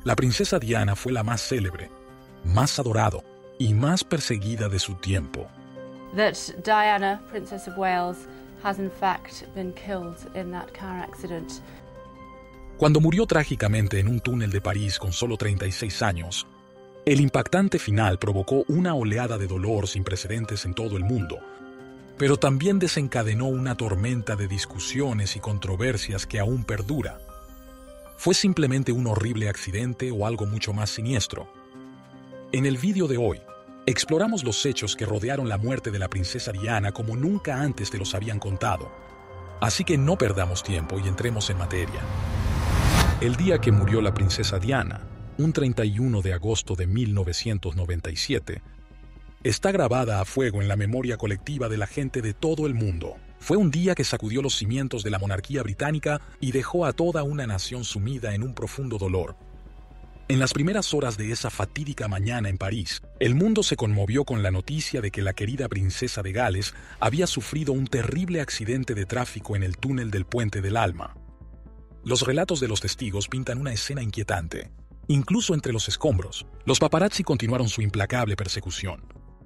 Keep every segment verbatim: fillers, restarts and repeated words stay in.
La princesa Diana fue la más célebre, más adorado y más perseguida de su tiempo. That Diana, Princess of Wales, has in fact been killed in that car accident. Cuando murió trágicamente en un túnel de París con solo treinta y seis años, el impactante final provocó una oleada de dolor sin precedentes en todo el mundo, pero también desencadenó una tormenta de discusiones y controversias que aún perdura. ¿Fue simplemente un horrible accidente o algo mucho más siniestro? En el vídeo de hoy, exploramos los hechos que rodearon la muerte de la princesa Diana como nunca antes te los habían contado. Así que no perdamos tiempo y entremos en materia. El día que murió la princesa Diana, un treinta y uno de agosto de mil novecientos noventa y siete, está grabada a fuego en la memoria colectiva de la gente de todo el mundo. Fue un día que sacudió los cimientos de la monarquía británica y dejó a toda una nación sumida en un profundo dolor. En las primeras horas de esa fatídica mañana en París, el mundo se conmovió con la noticia de que la querida princesa de Gales había sufrido un terrible accidente de tráfico en el túnel del Puente del Alma. Los relatos de los testigos pintan una escena inquietante. Incluso entre los escombros, los paparazzi continuaron su implacable persecución.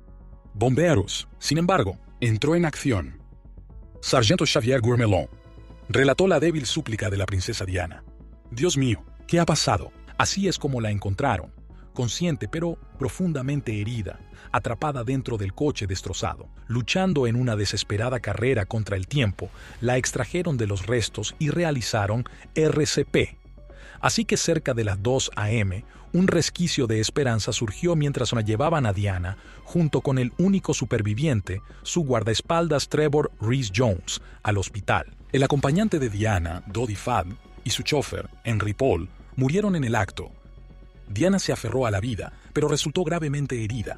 Bomberos, sin embargo, entró en acción. Sargento Xavier Gourmelon relató la débil súplica de la princesa Diana. «Dios mío, ¿qué ha pasado?» Así es como la encontraron, consciente pero profundamente herida, atrapada dentro del coche destrozado. Luchando en una desesperada carrera contra el tiempo, la extrajeron de los restos y realizaron R C P. Así que cerca de las dos a eme, un resquicio de esperanza surgió mientras la llevaban a Diana, junto con el único superviviente, su guardaespaldas Trevor Rhys-Jones, al hospital. El acompañante de Diana, Dodi Fad, y su chofer, Henry Paul, murieron en el acto. Diana se aferró a la vida, pero resultó gravemente herida.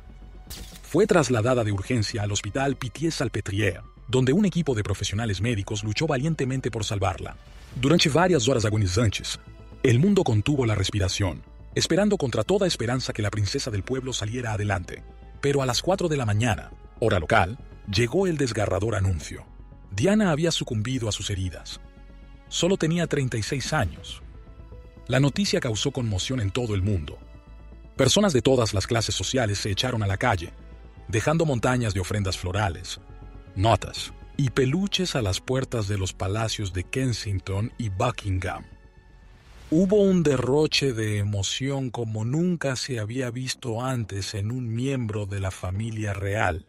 Fue trasladada de urgencia al hospital Pitié-Salpêtrière, donde un equipo de profesionales médicos luchó valientemente por salvarla. Durante varias horas agonizantes, el mundo contuvo la respiración, esperando contra toda esperanza que la princesa del pueblo saliera adelante. Pero a las cuatro de la mañana, hora local, llegó el desgarrador anuncio. Diana había sucumbido a sus heridas. Solo tenía treinta y seis años. La noticia causó conmoción en todo el mundo. Personas de todas las clases sociales se echaron a la calle, dejando montañas de ofrendas florales, notas y peluches a las puertas de los palacios de Kensington y Buckingham. Hubo un derroche de emoción como nunca se había visto antes en un miembro de la familia real.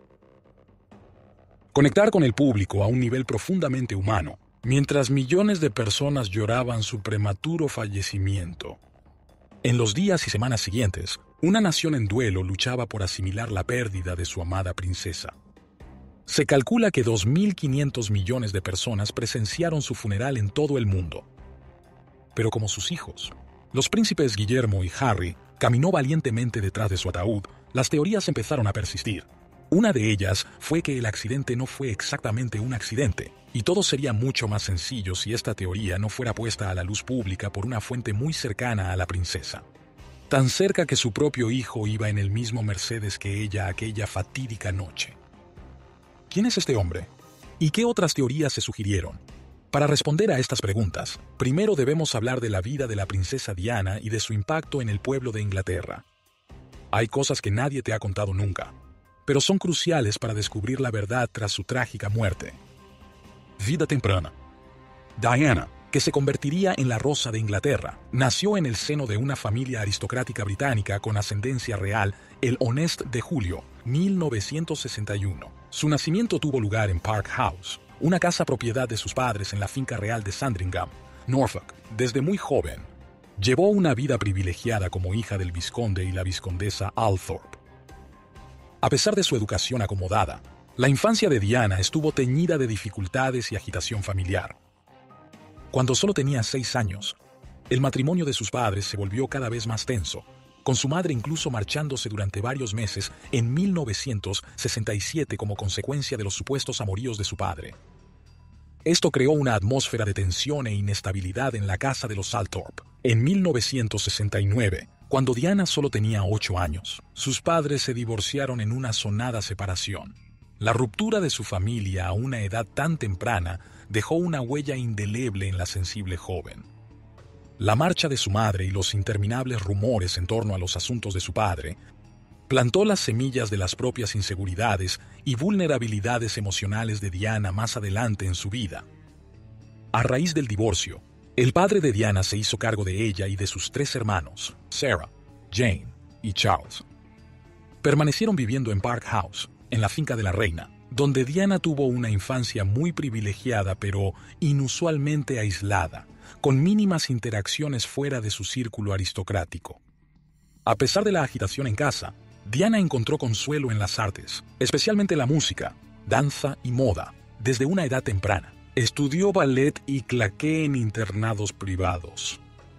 Conectar con el público a un nivel profundamente humano, mientras millones de personas lloraban su prematuro fallecimiento. En los días y semanas siguientes, una nación en duelo luchaba por asimilar la pérdida de su amada princesa. Se calcula que dos mil quinientos millones de personas presenciaron su funeral en todo el mundo. Pero como sus hijos, los príncipes Guillermo y Harry, caminó valientemente detrás de su ataúd, las teorías empezaron a persistir. Una de ellas fue que el accidente no fue exactamente un accidente, y todo sería mucho más sencillo si esta teoría no fuera puesta a la luz pública por una fuente muy cercana a la princesa. Tan cerca que su propio hijo iba en el mismo Mercedes que ella aquella fatídica noche. ¿Quién es este hombre? ¿Y qué otras teorías se sugirieron? Para responder a estas preguntas, primero debemos hablar de la vida de la princesa Diana y de su impacto en el pueblo de Inglaterra. Hay cosas que nadie te ha contado nunca, pero son cruciales para descubrir la verdad tras su trágica muerte. Vida temprana. Diana, que se convertiría en la Rosa de Inglaterra, nació en el seno de una familia aristocrática británica con ascendencia real el once de julio de mil novecientos sesenta y uno. Su nacimiento tuvo lugar en Park House, una casa propiedad de sus padres en la finca real de Sandringham, Norfolk. Desde muy joven, llevó una vida privilegiada como hija del vizconde y la vizcondesa Althorp. A pesar de su educación acomodada, la infancia de Diana estuvo teñida de dificultades y agitación familiar. Cuando solo tenía seis años, el matrimonio de sus padres se volvió cada vez más tenso, con su madre incluso marchándose durante varios meses en mil novecientos sesenta y siete como consecuencia de los supuestos amoríos de su padre. Esto creó una atmósfera de tensión e inestabilidad en la casa de los Althorp. En mil novecientos sesenta y nueve, cuando Diana solo tenía ocho años, sus padres se divorciaron en una sonada separación. La ruptura de su familia a una edad tan temprana dejó una huella indeleble en la sensible joven. La marcha de su madre y los interminables rumores en torno a los asuntos de su padre plantó las semillas de las propias inseguridades y vulnerabilidades emocionales de Diana más adelante en su vida. A raíz del divorcio, el padre de Diana se hizo cargo de ella y de sus tres hermanos, Sarah, Jane y Charles. Permanecieron viviendo en Park House, en la finca de la reina, donde Diana tuvo una infancia muy privilegiada pero inusualmente aislada, con mínimas interacciones fuera de su círculo aristocrático. A pesar de la agitación en casa, Diana encontró consuelo en las artes, especialmente la música, danza y moda, desde una edad temprana. Estudió ballet y claqué en internados privados.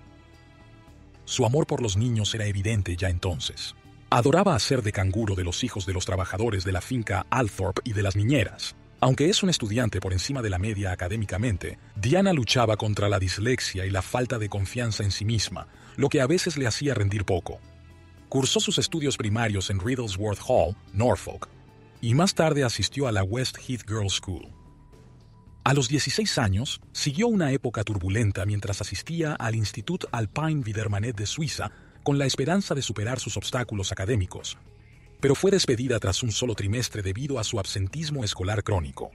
Su amor por los niños era evidente ya entonces. Adoraba hacer de canguro de los hijos de los trabajadores de la finca Althorpe y de las niñeras. Aunque es un estudiante por encima de la media académicamente, Diana luchaba contra la dislexia y la falta de confianza en sí misma, lo que a veces le hacía rendir poco. Cursó sus estudios primarios en Riddlesworth Hall, Norfolk, y más tarde asistió a la West Heath Girls' School. A los dieciséis años, siguió una época turbulenta mientras asistía al Institut Alpine Widermannet de Suiza con la esperanza de superar sus obstáculos académicos, pero fue despedida tras un solo trimestre debido a su absentismo escolar crónico.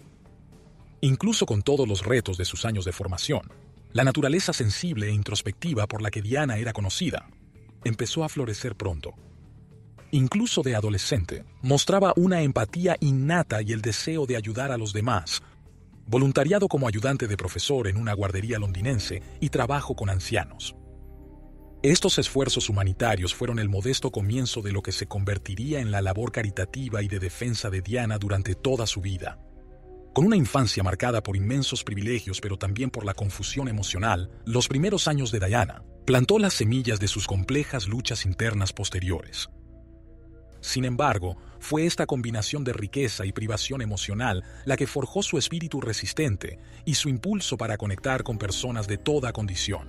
Incluso con todos los retos de sus años de formación, la naturaleza sensible e introspectiva por la que Diana era conocida empezó a florecer pronto. Incluso de adolescente, mostraba una empatía innata y el deseo de ayudar a los demás, voluntariado como ayudante de profesor en una guardería londinense y trabajo con ancianos. Estos esfuerzos humanitarios fueron el modesto comienzo de lo que se convertiría en la labor caritativa y de defensa de Diana durante toda su vida. Con una infancia marcada por inmensos privilegios pero también por la confusión emocional, los primeros años de Diana plantó las semillas de sus complejas luchas internas posteriores. Sin embargo, fue esta combinación de riqueza y privación emocional la que forjó su espíritu resistente y su impulso para conectar con personas de toda condición.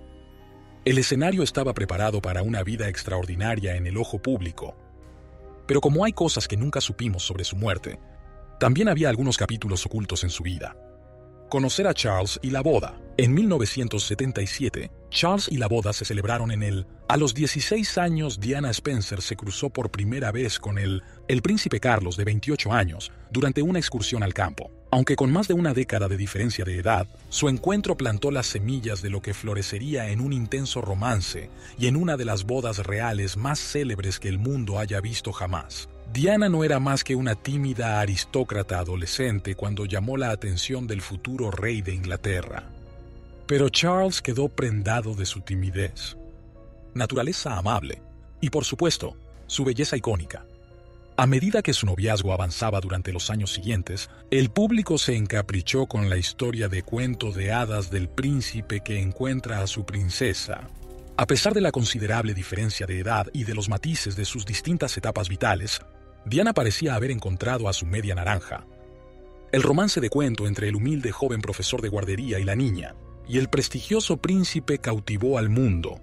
El escenario estaba preparado para una vida extraordinaria en el ojo público. Pero como hay cosas que nunca supimos sobre su muerte, también había algunos capítulos ocultos en su vida. Conocer a Charles y la boda. En mil novecientos setenta y siete, Charles y la boda se celebraron en el... A los dieciséis años, Diana Spencer se cruzó por primera vez con el, el príncipe Carlos, de veintiocho años, durante una excursión al campo. Aunque con más de una década de diferencia de edad, su encuentro plantó las semillas de lo que florecería en un intenso romance y en una de las bodas reales más célebres que el mundo haya visto jamás. Diana no era más que una tímida aristócrata adolescente cuando llamó la atención del futuro rey de Inglaterra. Pero Charles quedó prendado de su timidez, naturaleza amable y, por supuesto, su belleza icónica. A medida que su noviazgo avanzaba durante los años siguientes, el público se encaprichó con la historia de cuento de hadas del príncipe que encuentra a su princesa. A pesar de la considerable diferencia de edad y de los matices de sus distintas etapas vitales, Diana parecía haber encontrado a su media naranja. El romance de cuento entre el humilde joven profesor de guardería y la niña, y el prestigioso príncipe cautivó al mundo.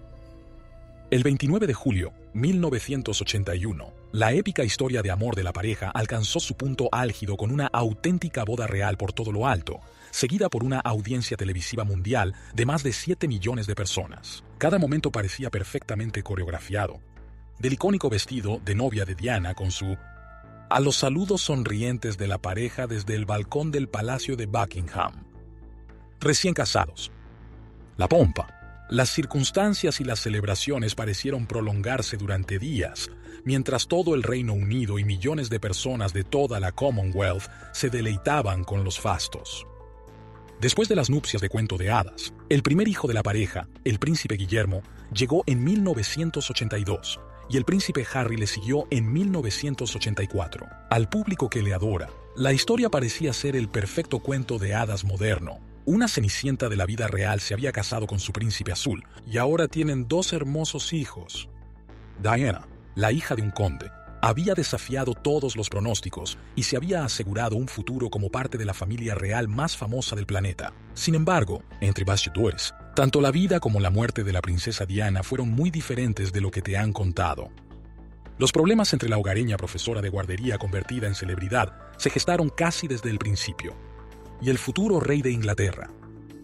El veintinueve de julio de mil novecientos ochenta y uno, la épica historia de amor de la pareja alcanzó su punto álgido con una auténtica boda real por todo lo alto, seguida por una audiencia televisiva mundial de más de siete millones de personas. Cada momento parecía perfectamente coreografiado. Del icónico vestido de novia de Diana con su... a los saludos sonrientes de la pareja desde el balcón del Palacio de Buckingham. Recién casados. La pompa. Las circunstancias y las celebraciones parecieron prolongarse durante días, mientras todo el Reino Unido y millones de personas de toda la Commonwealth se deleitaban con los fastos. Después de las nupcias de cuento de hadas, el primer hijo de la pareja, el príncipe Guillermo, llegó en mil novecientos ochenta y dos, y el príncipe Harry le siguió en mil novecientos ochenta y cuatro. Al público que le adora, la historia parecía ser el perfecto cuento de hadas moderno. Una cenicienta de la vida real se había casado con su príncipe azul, y ahora tienen dos hermosos hijos. Diana, la hija de un conde, había desafiado todos los pronósticos y se había asegurado un futuro como parte de la familia real más famosa del planeta. Sin embargo, entre bastidores, tanto la vida como la muerte de la princesa Diana fueron muy diferentes de lo que te han contado. Los problemas entre la hogareña profesora de guardería convertida en celebridad se gestaron casi desde el principio. Y el futuro rey de Inglaterra.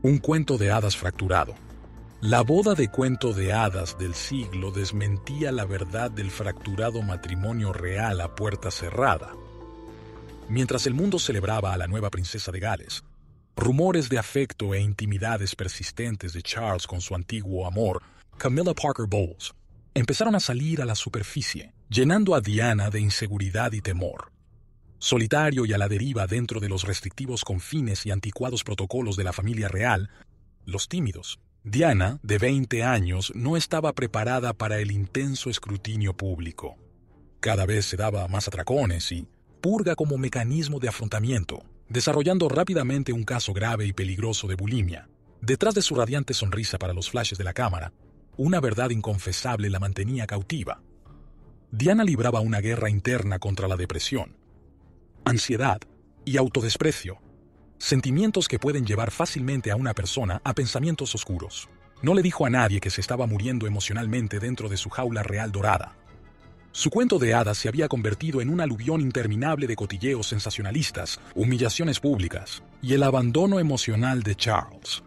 Un cuento de hadas fracturado. La boda de cuento de hadas del siglo desmentía la verdad del fracturado matrimonio real a puerta cerrada. Mientras el mundo celebraba a la nueva princesa de Gales, rumores de afecto e intimidades persistentes de Charles con su antiguo amor, Camilla Parker Bowles, empezaron a salir a la superficie, llenando a Diana de inseguridad y temor. Solitario y a la deriva dentro de los restrictivos confines y anticuados protocolos de la familia real, los tímidos, Diana, de veinte años, no estaba preparada para el intenso escrutinio público. Cada vez se daba más atracones y purga como mecanismo de afrontamiento, desarrollando rápidamente un caso grave y peligroso de bulimia. Detrás de su radiante sonrisa para los flashes de la cámara, una verdad inconfesable la mantenía cautiva. Diana libraba una guerra interna contra la depresión, ansiedad y autodesprecio, sentimientos que pueden llevar fácilmente a una persona a pensamientos oscuros. No le dijo a nadie que se estaba muriendo emocionalmente dentro de su jaula real dorada. Su cuento de hadas se había convertido en un aluvión interminable de cotilleos sensacionalistas, humillaciones públicas y el abandono emocional de Charles.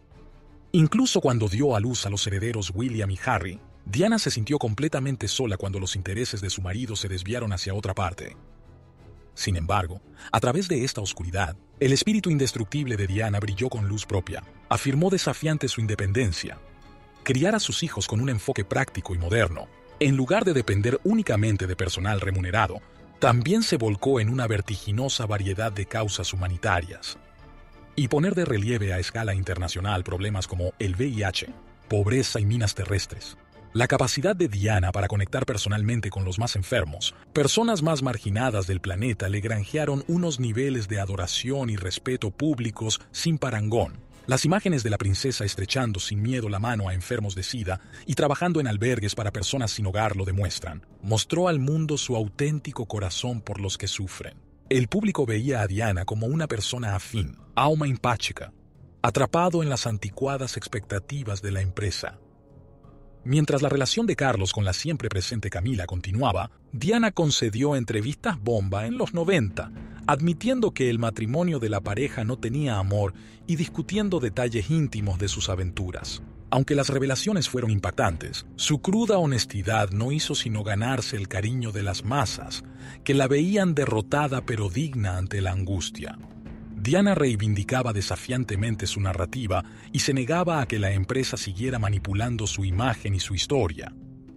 Incluso cuando dio a luz a los herederos William y Harry, Diana se sintió completamente sola cuando los intereses de su marido se desviaron hacia otra parte. Sin embargo, a través de esta oscuridad, el espíritu indestructible de Diana brilló con luz propia, afirmó desafiante su independencia. Criar a sus hijos con un enfoque práctico y moderno, en lugar de depender únicamente de personal remunerado, también se volcó en una vertiginosa variedad de causas humanitarias. Y poner de relieve a escala internacional problemas como el V I H, pobreza y minas terrestres. La capacidad de Diana para conectar personalmente con los más enfermos, personas más marginadas del planeta, le granjearon unos niveles de adoración y respeto públicos sin parangón. Las imágenes de la princesa estrechando sin miedo la mano a enfermos de SIDA y trabajando en albergues para personas sin hogar lo demuestran. Mostró al mundo su auténtico corazón por los que sufren. El público veía a Diana como una persona afín, alma empática, atrapado en las anticuadas expectativas de la empresa. Mientras la relación de Carlos con la siempre presente Camila continuaba, Diana concedió entrevistas bomba en los noventa, admitiendo que el matrimonio de la pareja no tenía amor y discutiendo detalles íntimos de sus aventuras. Aunque las revelaciones fueron impactantes, su cruda honestidad no hizo sino ganarse el cariño de las masas, que la veían derrotada pero digna ante la angustia. Diana reivindicaba desafiantemente su narrativa y se negaba a que la empresa siguiera manipulando su imagen y su historia.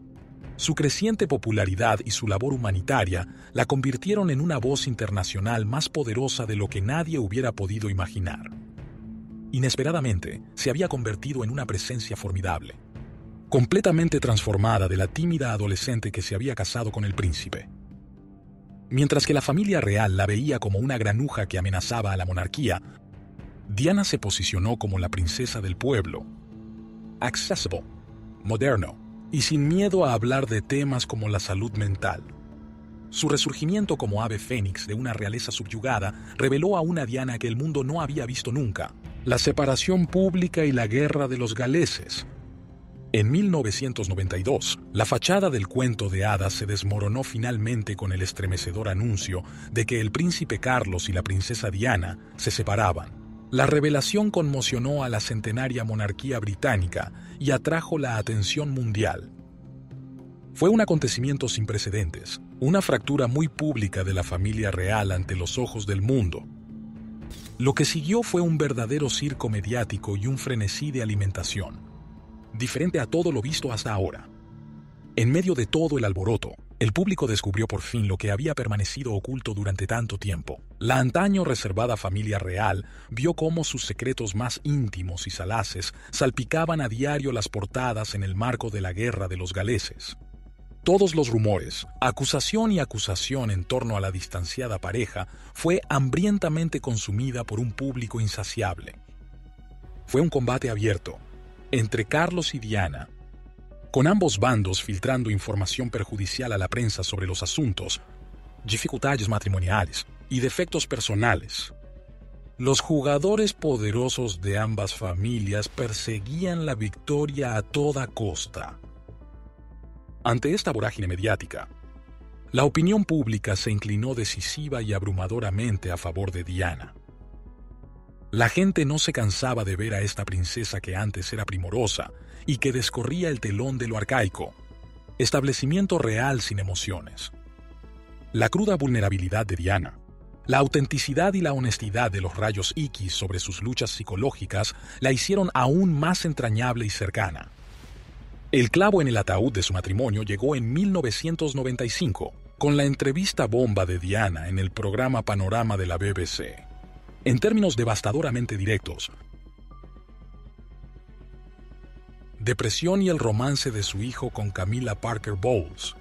Su creciente popularidad y su labor humanitaria la convirtieron en una voz internacional más poderosa de lo que nadie hubiera podido imaginar. Inesperadamente, se había convertido en una presencia formidable, completamente transformada de la tímida adolescente que se había casado con el príncipe. Mientras que la familia real la veía como una granuja que amenazaba a la monarquía, Diana se posicionó como la princesa del pueblo, accessible, moderno y sin miedo a hablar de temas como la salud mental. Su resurgimiento como ave fénix de una realeza subyugada reveló a una Diana que el mundo no había visto nunca: la separación pública y la guerra de los galeses. En mil novecientos noventa y dos, la fachada del cuento de hadas se desmoronó finalmente con el estremecedor anuncio de que el príncipe Carlos y la princesa Diana se separaban. La revelación conmocionó a la centenaria monarquía británica y atrajo la atención mundial. Fue un acontecimiento sin precedentes, una fractura muy pública de la familia real ante los ojos del mundo. Lo que siguió fue un verdadero circo mediático y un frenesí de alimentación, diferente a todo lo visto hasta ahora. En medio de todo el alboroto, el público descubrió por fin lo que había permanecido oculto durante tanto tiempo. La antaño reservada familia real vio cómo sus secretos más íntimos y salaces salpicaban a diario las portadas en el marco de la guerra de los galeses. Todos los rumores, acusación y acusación en torno a la distanciada pareja fue hambrientamente consumida por un público insaciable. Fue un combate abierto entre Carlos y Diana, con ambos bandos filtrando información perjudicial a la prensa sobre los asuntos, dificultades matrimoniales y defectos personales. Los jugadores poderosos de ambas familias perseguían la victoria a toda costa. Ante esta vorágine mediática, la opinión pública se inclinó decisiva y abrumadoramente a favor de Diana. La gente no se cansaba de ver a esta princesa que antes era primorosa y que descorría el telón de lo arcaico, establecimiento real sin emociones. La cruda vulnerabilidad de Diana, la autenticidad y la honestidad de los rayos X sobre sus luchas psicológicas la hicieron aún más entrañable y cercana. El clavo en el ataúd de su matrimonio llegó en mil novecientos noventa y cinco, con la entrevista bomba de Diana en el programa Panorama de la B B C. En términos devastadoramente directos, depresión y el romance de su hijo con Camilla Parker Bowles.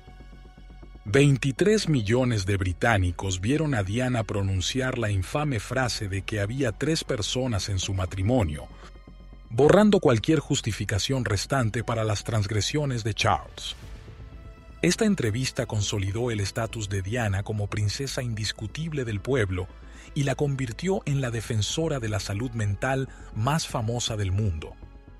veintitrés millones de británicos vieron a Diana pronunciar la infame frase de que había tres personas en su matrimonio, borrando cualquier justificación restante para las transgresiones de Charles. Esta entrevista consolidó el estatus de Diana como princesa indiscutible del pueblo y la convirtió en la defensora de la salud mental más famosa del mundo.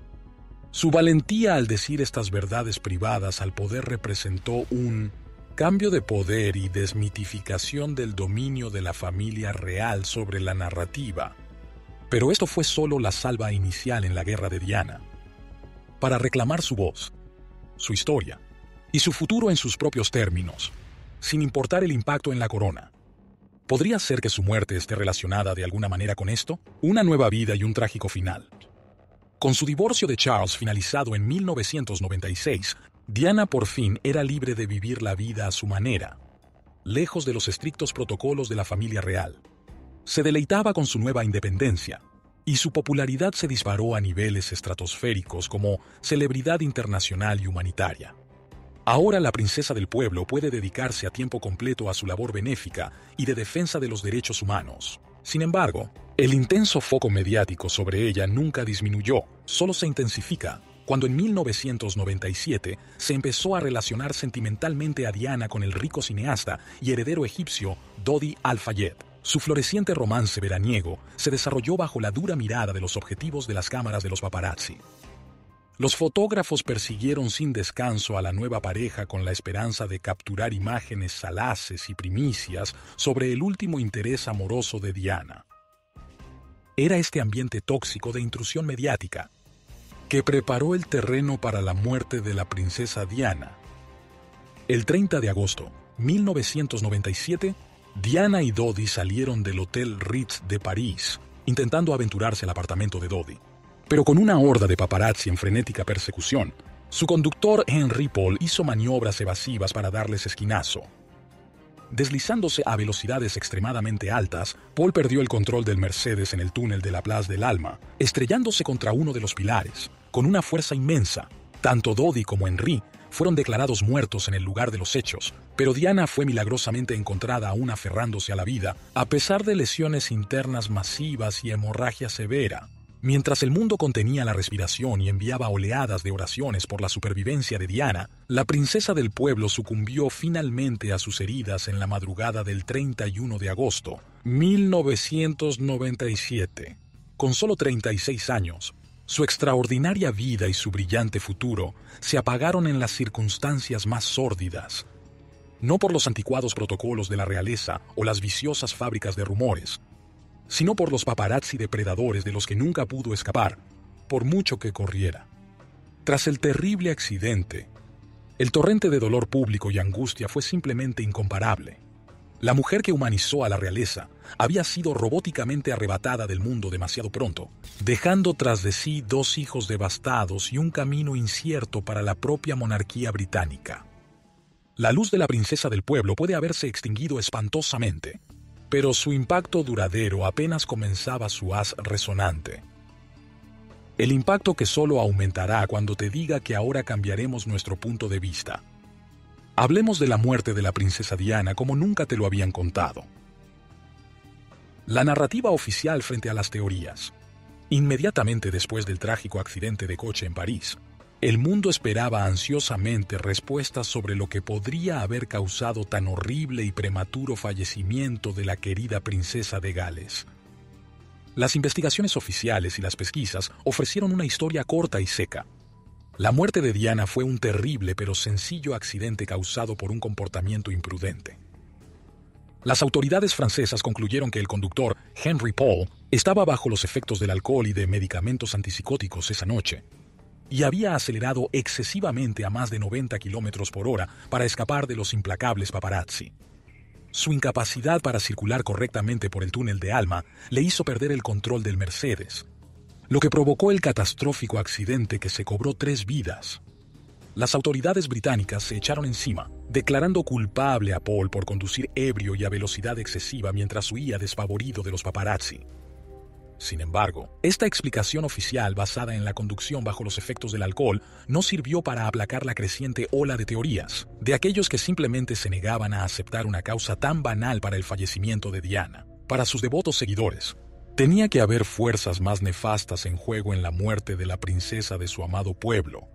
Su valentía al decir estas verdades privadas al poder representó un cambio de poder y desmitificación del dominio de la familia real sobre la narrativa. Pero esto fue solo la salva inicial en la guerra de Diana. Para reclamar su voz, su historia y su futuro en sus propios términos, sin importar el impacto en la corona. ¿Podría ser que su muerte esté relacionada de alguna manera con esto? Una nueva vida y un trágico final. Con su divorcio de Charles finalizado en mil novecientos noventa y seis, Diana por fin era libre de vivir la vida a su manera, lejos de los estrictos protocolos de la familia real. Se deleitaba con su nueva independencia, y su popularidad se disparó a niveles estratosféricos como celebridad internacional y humanitaria. Ahora la princesa del pueblo puede dedicarse a tiempo completo a su labor benéfica y de defensa de los derechos humanos. Sin embargo, el intenso foco mediático sobre ella nunca disminuyó, solo se intensifica, cuando en mil novecientos noventa y siete se empezó a relacionar sentimentalmente a Diana con el rico cineasta y heredero egipcio Dodi Al-Fayed. Su floreciente romance veraniego se desarrolló bajo la dura mirada de los objetivos de las cámaras de los paparazzi. Los fotógrafos persiguieron sin descanso a la nueva pareja con la esperanza de capturar imágenes salaces y primicias sobre el último interés amoroso de Diana. Era este ambiente tóxico de intrusión mediática que preparó el terreno para la muerte de la princesa Diana. El treinta de agosto de mil novecientos noventa y siete, Diana y Dodi salieron del Hotel Ritz de París, intentando aventurarse al apartamento de Dodi. Pero con una horda de paparazzi en frenética persecución, su conductor Henry Paul hizo maniobras evasivas para darles esquinazo. Deslizándose a velocidades extremadamente altas, Paul perdió el control del Mercedes en el túnel de la Place del Alma, estrellándose contra uno de los pilares, con una fuerza inmensa. Tanto Dodi como Henry fueron declarados muertos en el lugar de los hechos, pero Diana fue milagrosamente encontrada aún aferrándose a la vida, a pesar de lesiones internas masivas y hemorragia severa. Mientras el mundo contenía la respiración y enviaba oleadas de oraciones por la supervivencia de Diana, la princesa del pueblo sucumbió finalmente a sus heridas en la madrugada del treinta y uno de agosto de mil novecientos noventa y siete. Con solo treinta y seis años, su extraordinaria vida y su brillante futuro se apagaron en las circunstancias más sórdidas. No por los anticuados protocolos de la realeza o las viciosas fábricas de rumores, sino por los paparazzi depredadores de los que nunca pudo escapar, por mucho que corriera. Tras el terrible accidente, el torrente de dolor público y angustia fue simplemente incomparable. La mujer que humanizó a la realeza había sido robóticamente arrebatada del mundo demasiado pronto, dejando tras de sí dos hijos devastados y un camino incierto para la propia monarquía británica. La luz de la princesa del pueblo puede haberse extinguido espantosamente, pero su impacto duradero apenas comenzaba su haz resonante. El impacto que solo aumentará cuando te diga que ahora cambiaremos nuestro punto de vista. Hablemos de la muerte de la princesa Diana como nunca te lo habían contado. La narrativa oficial frente a las teorías. Inmediatamente después del trágico accidente de coche en París, el mundo esperaba ansiosamente respuestas sobre lo que podría haber causado tan horrible y prematuro fallecimiento de la querida princesa de Gales. Las investigaciones oficiales y las pesquisas ofrecieron una historia corta y seca. La muerte de Diana fue un terrible pero sencillo accidente causado por un comportamiento imprudente. Las autoridades francesas concluyeron que el conductor, Henry Paul, estaba bajo los efectos del alcohol y de medicamentos antipsicóticos esa noche, y había acelerado excesivamente a más de noventa kilómetros por hora para escapar de los implacables paparazzi. Su incapacidad para circular correctamente por el túnel de Alma le hizo perder el control del Mercedes, lo que provocó el catastrófico accidente que se cobró tres vidas. Las autoridades británicas se echaron encima, declarando culpable a Paul por conducir ebrio y a velocidad excesiva mientras huía despavorido de los paparazzi. Sin embargo, esta explicación oficial basada en la conducción bajo los efectos del alcohol no sirvió para aplacar la creciente ola de teorías de aquellos que simplemente se negaban a aceptar una causa tan banal para el fallecimiento de Diana. Para sus devotos seguidores, tenía que haber fuerzas más nefastas en juego en la muerte de la princesa de su amado pueblo.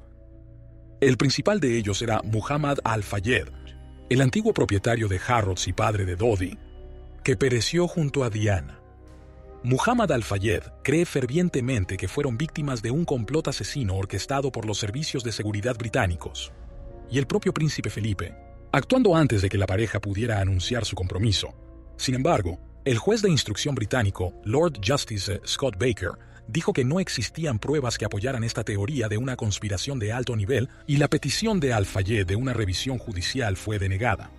El principal de ellos era Muhammad Al-Fayed, el antiguo propietario de Harrods y padre de Dodi, que pereció junto a Diana. Muhammad Al-Fayed cree fervientemente que fueron víctimas de un complot asesino orquestado por los servicios de seguridad británicos y el propio príncipe Felipe, actuando antes de que la pareja pudiera anunciar su compromiso. Sin embargo, el juez de instrucción británico, Lord Justice Scott Baker, dijo que no existían pruebas que apoyaran esta teoría de una conspiración de alto nivel y la petición de Al-Fayed de una revisión judicial fue denegada.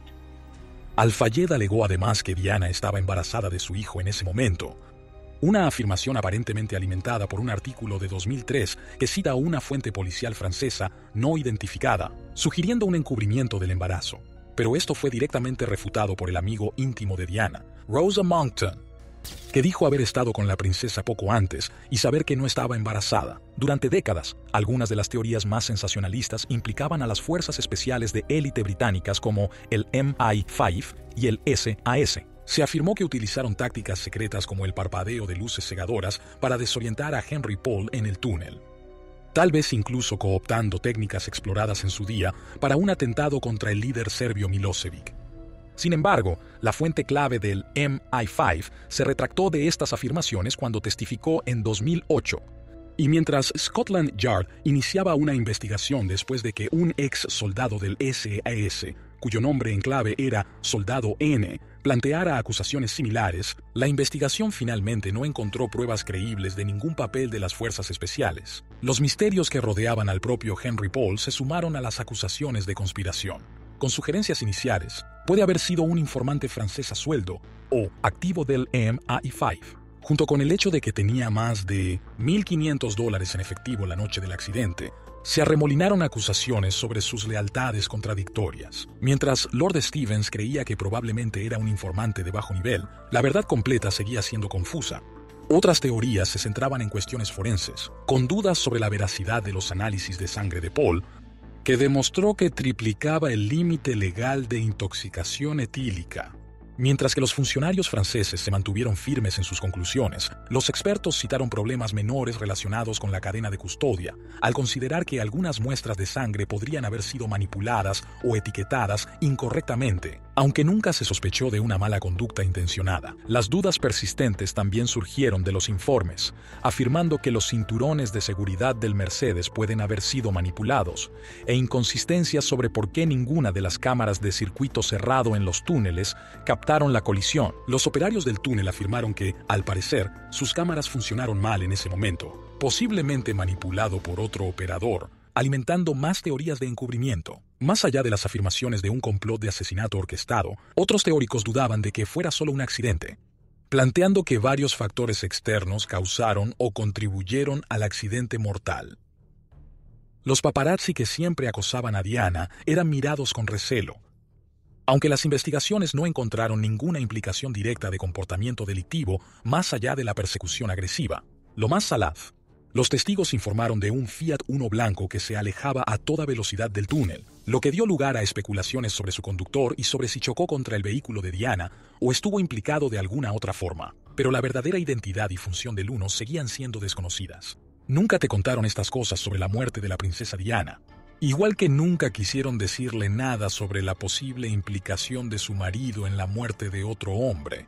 Al-Fayed alegó además que Diana estaba embarazada de su hijo en ese momento, una afirmación aparentemente alimentada por un artículo de dos mil tres que cita a una fuente policial francesa no identificada, sugiriendo un encubrimiento del embarazo. Pero esto fue directamente refutado por el amigo íntimo de Diana, Rosa Monckton, que dijo haber estado con la princesa poco antes y saber que no estaba embarazada. Durante décadas, algunas de las teorías más sensacionalistas implicaban a las fuerzas especiales de élite británicas como el M I cinco y el S A S. Se afirmó que utilizaron tácticas secretas como el parpadeo de luces cegadoras para desorientar a Henry Paul en el túnel, tal vez incluso cooptando técnicas exploradas en su día para un atentado contra el líder serbio Milosevic. Sin embargo, la fuente clave del M I cinco se retractó de estas afirmaciones cuando testificó en dos mil ocho. Y mientras Scotland Yard iniciaba una investigación después de que un ex soldado del S A S, cuyo nombre en clave era Soldado N, planteara acusaciones similares, la investigación finalmente no encontró pruebas creíbles de ningún papel de las fuerzas especiales. Los misterios que rodeaban al propio Henry Paul se sumaron a las acusaciones de conspiración. Con sugerencias iniciales, puede haber sido un informante francés a sueldo o activo del M I cinco. Junto con el hecho de que tenía más de mil quinientos dólares en efectivo la noche del accidente, se arremolinaron acusaciones sobre sus lealtades contradictorias. Mientras Lord Stevens creía que probablemente era un informante de bajo nivel, la verdad completa seguía siendo confusa. Otras teorías se centraban en cuestiones forenses, con dudas sobre la veracidad de los análisis de sangre de Paul, que demostró que triplicaba el límite legal de intoxicación etílica. Mientras que los funcionarios franceses se mantuvieron firmes en sus conclusiones, los expertos citaron problemas menores relacionados con la cadena de custodia, al considerar que algunas muestras de sangre podrían haber sido manipuladas o etiquetadas incorrectamente, aunque nunca se sospechó de una mala conducta intencionada. Las dudas persistentes también surgieron de los informes, afirmando que los cinturones de seguridad del Mercedes pueden haber sido manipulados, e inconsistencias sobre por qué ninguna de las cámaras de circuito cerrado en los túneles captaron la colisión. Los operarios del túnel afirmaron que, al parecer, sus cámaras funcionaron mal en ese momento, posiblemente manipulado por otro operador, alimentando más teorías de encubrimiento. Más allá de las afirmaciones de un complot de asesinato orquestado, otros teóricos dudaban de que fuera solo un accidente, planteando que varios factores externos causaron o contribuyeron al accidente mortal. Los paparazzi que siempre acosaban a Diana eran mirados con recelo. Aunque las investigaciones no encontraron ninguna implicación directa de comportamiento delictivo más allá de la persecución agresiva, lo más salaz, los testigos informaron de un Fiat Uno blanco que se alejaba a toda velocidad del túnel, lo que dio lugar a especulaciones sobre su conductor y sobre si chocó contra el vehículo de Diana o estuvo implicado de alguna otra forma. Pero la verdadera identidad y función del Uno seguían siendo desconocidas. Nunca te contaron estas cosas sobre la muerte de la princesa Diana, igual que nunca quisieron decirle nada sobre la posible implicación de su marido en la muerte de otro hombre.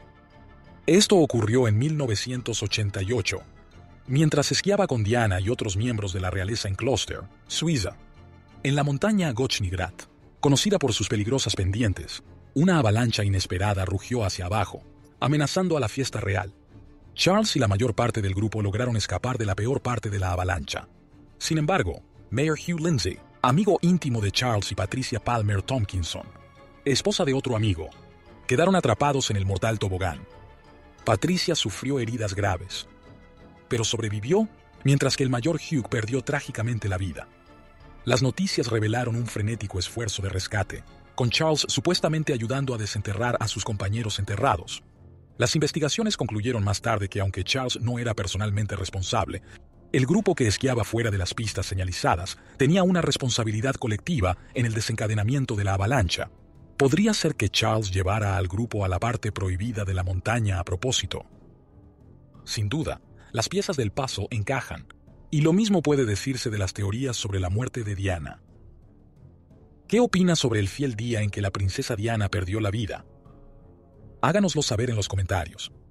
Esto ocurrió en mil novecientos ochenta y ocho, mientras esquiaba con Diana y otros miembros de la realeza en Kloster, Suiza, en la montaña Gochni Grat, conocida por sus peligrosas pendientes. una avalancha inesperada rugió hacia abajo, amenazando a la fiesta real. Charles y la mayor parte del grupo lograron escapar de la peor parte de la avalancha. Sin embargo, Mayor Hugh Lindsay, amigo íntimo de Charles y Patricia Palmer Tompkinson, esposa de otro amigo, quedaron atrapados en el mortal tobogán. Patricia sufrió heridas graves, pero sobrevivió, mientras que el mayor Hugh perdió trágicamente la vida. Las noticias revelaron un frenético esfuerzo de rescate, con Charles supuestamente ayudando a desenterrar a sus compañeros enterrados. Las investigaciones concluyeron más tarde que aunque Charles no era personalmente responsable, el grupo que esquiaba fuera de las pistas señalizadas tenía una responsabilidad colectiva en el desencadenamiento de la avalancha. Podría ser que Charles llevara al grupo a la parte prohibida de la montaña a propósito. Sin duda, las piezas del puzzle encajan, y lo mismo puede decirse de las teorías sobre la muerte de Diana. ¿Qué opina sobre el fiel día en que la princesa Diana perdió la vida? Háganoslo saber en los comentarios.